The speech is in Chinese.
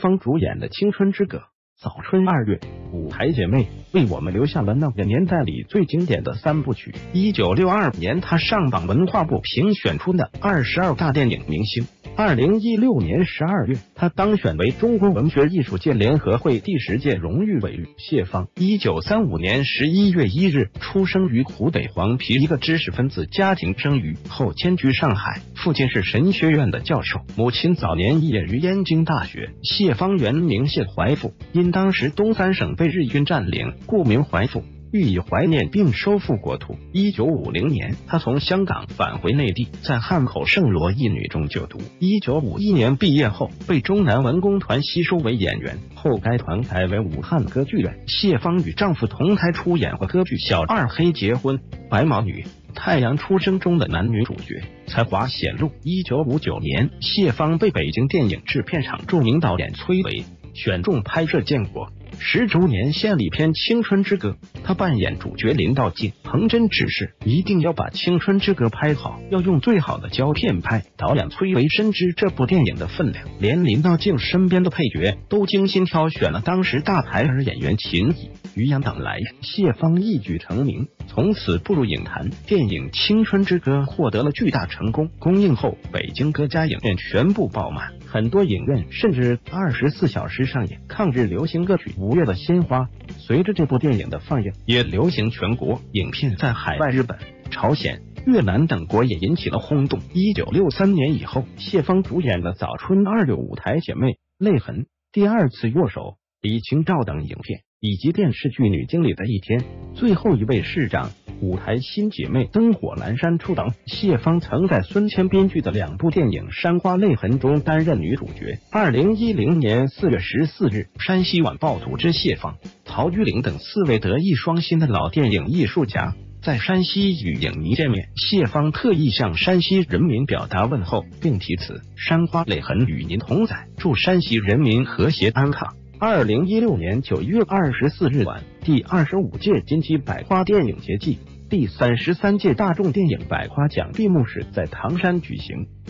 芳主演的《青春之歌》。早春2月，舞台姐妹为我们留下了那个年代里最经典的3部曲。1962年，她上榜文化部评选出的22大电影明星。2016年12月，她当选为中国文学艺术界联合会第10届荣誉委员。谢芳，1935年11月1日出生于湖北黄陂一个知识分子家庭，生于后迁居上海，父亲是神学院的教授，母亲早年肄业于燕京大学。谢芳原名谢怀富，因当时东三省被日军占领，故名怀富，寓以怀念并收复国土。1950年，他从香港返回内地，在汉口圣罗一女中就读。1951年毕业后，被中南文工团吸收为演员，后该团改为武汉歌剧院。谢芳与丈夫同台出演过歌剧《小二黑结婚》、白毛女、太阳出生中的男女主角，才华显露。1959年，谢芳被北京电影制片厂著名导演崔维选中拍摄建国10周年献礼片《青春之歌》，他扮演主角林道静。彭真指示一定要把《青春之歌》拍好，要用最好的胶片拍。导演崔维深知这部电影的分量，连林道静身边的配角都精心挑选了当时大牌儿演员秦乙、于洋等来。谢芳一举成名，从此步入影坛。电影《青春之歌》获得了巨大成功，公映后北京各家影院全部爆满，很多影院甚至24小时上演。抗日流行歌曲《五月的鲜花》随着这部电影的放映也流行全国，影片在海外日本、朝鲜、越南等国也引起了轰动。1963年以后，谢芳主演的早春2月舞台姐妹、泪痕、第二次握手、李清照等影片，以及电视剧女经理的一天、最后一位市长、舞台新姐妹灯火阑珊处等。谢芳曾在孙谦编剧的2部电影《山花泪痕》中担任女主角。2010年4月14日，山西晚报组织谢芳、曹玉玲等4位德艺双馨的老电影艺术家在山西与影迷见面。谢芳特意向山西人民表达问候，并题词《山花泪痕与您同在，祝山西人民和谐安康》。2016年9月24日晚，第25届金鸡百花电影节暨第33届大众电影百花奖闭幕式在唐山举行。